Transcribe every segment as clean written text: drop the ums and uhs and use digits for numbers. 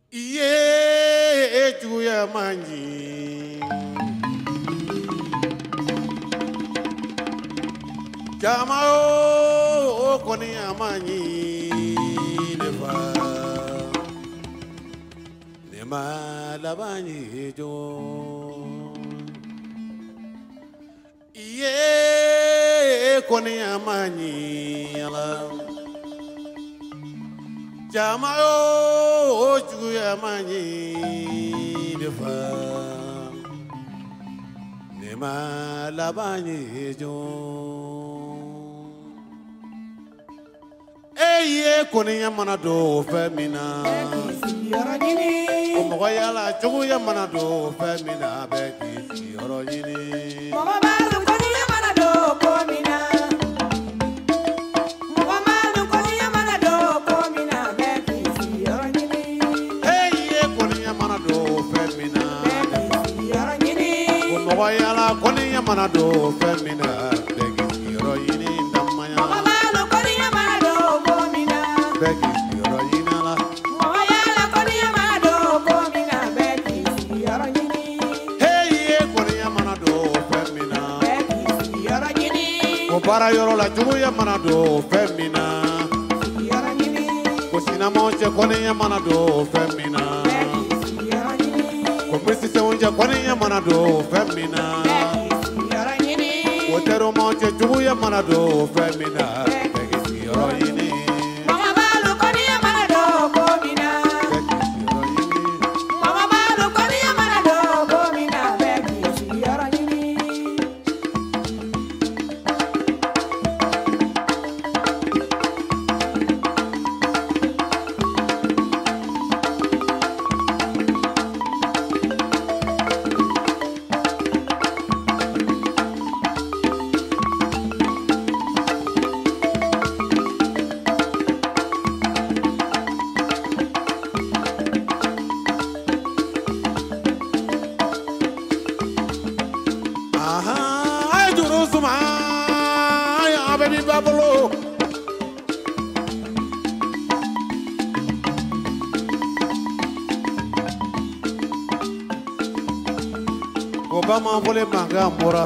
Iye juya manji Jamao koni amanyi nefa Nema labanyi jo Iye koni amanyi ala Jamao juya manyi nefa Nema labanyi jo Eye koni ya mana do femina Omo yala jogo ya mana do femina beki yoro yini Mama balu koni ya mana do komina Mama balu koni ya mana do komina beki yoro yini Eye koni ya mana do femina beki yoro yini Omo yala koni ya mana do femina beki yoro yini ndamaya Mama balu koni ya mana do komina beki yoro yini la Mama yala koni ya mana do komina beki yoro yini Eye koni ya mana do femina beki yoro yini Para yoro la jogo ya mana do femina yoro yini Kusina monche koni ya mana do femina beki yoro yini Komisi se unja koni ya mana do femina beki yoro yini Otero monche jogo ya mana do femina Begi yoro yini Mama balu koni ya mana do komina Begi yoro yini Mama balu koni ya mana do komina beki yoro yini Aha ay duru suma ya baby bablo Obama vole manga mora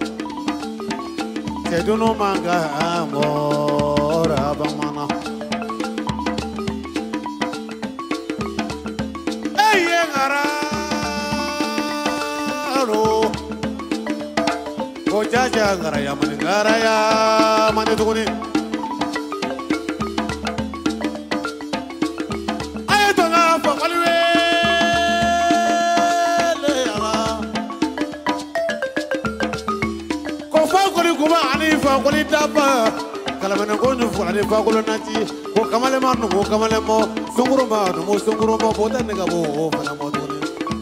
Seduno manga mora bamana Eye ngararo O jaja ngaraya mani tukuni Ayo tonga fakaliwe le ala Ko fakoli kuma ani fakoli daba Kalamene ko nyufu ani fakoli nachi Ko kamale manu ko kamale mo Sunguru manu mo sunguru mo Bota nega bo fana mo tukuni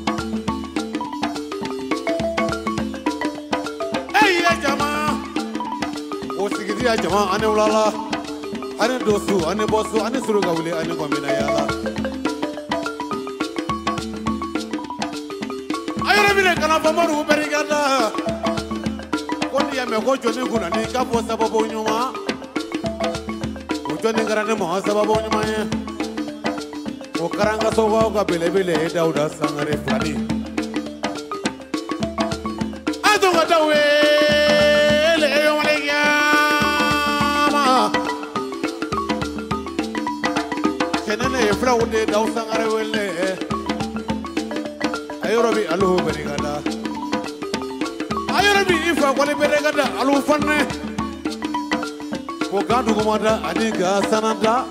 Eye jama O sigidi ya jama ane ulala Ane dosu, ane bosu, ane suruga wuli, ane gombina yala Ayore bile kana famaru berigada Kondi ya meko joni kuna ni kapo sababu nyuma Ujoni ngarane moha sababu nyuma ye Ukaranga soga uka bile bile dauda sangare flani Adunga dawe Kenene fraude daw sangare wele Ayorobi alu berigada Ayorobi ifa kwale berigada alu fanne Ko gandu gumada aniga sananda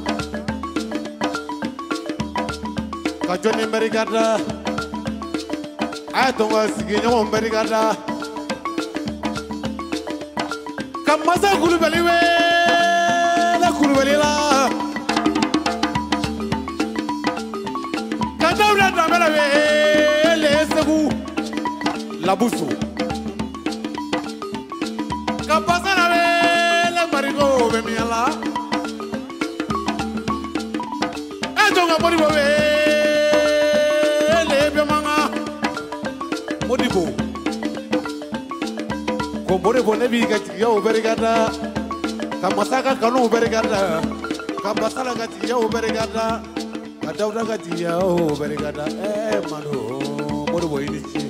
Kajoni berigada Atonga siginyo berigada Kamasa kulubaliwe la kulubalila Kadawra damela we le segu labusu Kapasa na we le marigo be miala Atonga modibo we le be manga modibo Ko modibo ne bi ga yo berigada Kamasaka kanu berigada Kabasala ga yo berigada adawda gatiya o berigada mano modu boyni ci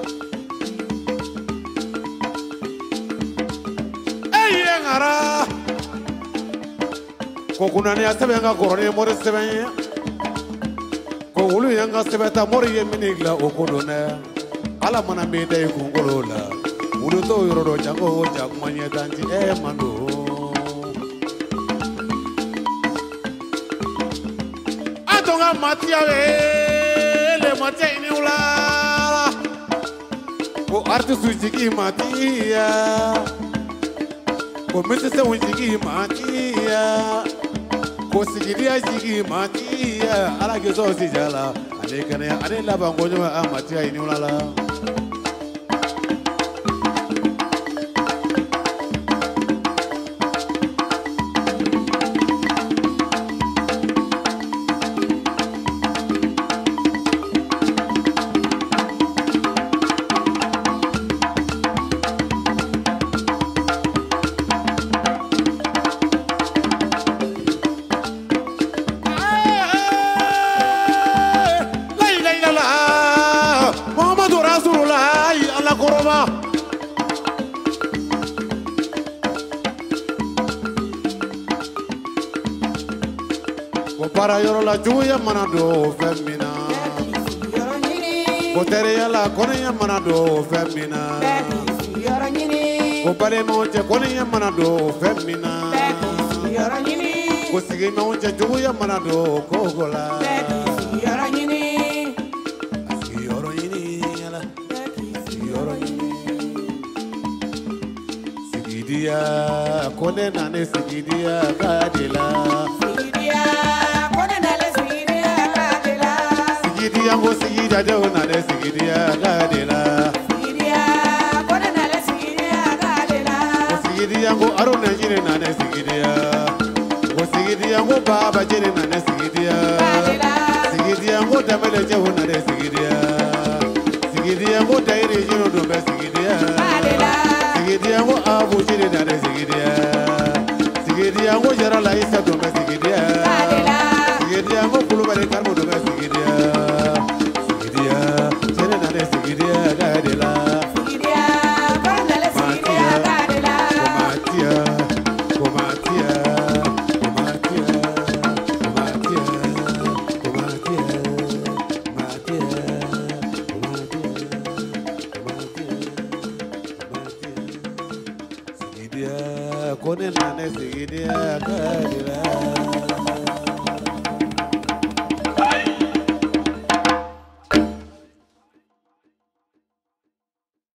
ngara ko kunani asabe nga korone more sebe ko wulu yanga sebe ta more yeminigla okodone ala mana be day kungolola wulu to yoro jango jagmanye tanji mano atonga matia le matia ini ula ko artistu jigi matia ko mese se unjigi matia ko sigidia jigi matia ala ke so sijala ale kane ale la bangonyo matia ini ulala para yoro la juya manado femina ko tere yala konya manado femina ko pare monte konya manado femina ko sige monte juya manado kogola yoro yini yala yoro yini sigidia kone nane sigidia kadila yango sigida de na de sigidia gadela sigidia kone na le sigidia gadela sigidia yango arona jire na de sigidia o sigidia yango baba jire na de sigidia gadela sigidia yango damele je na de sigidia sigidia yango daire jiro do be sigidia gadela sigidia yango abu jire na de sigidia sigidia yango jara la isa do be sigidia gadela sigidia yango kulubare karbo do be sigidia Kone nane sigidia kadila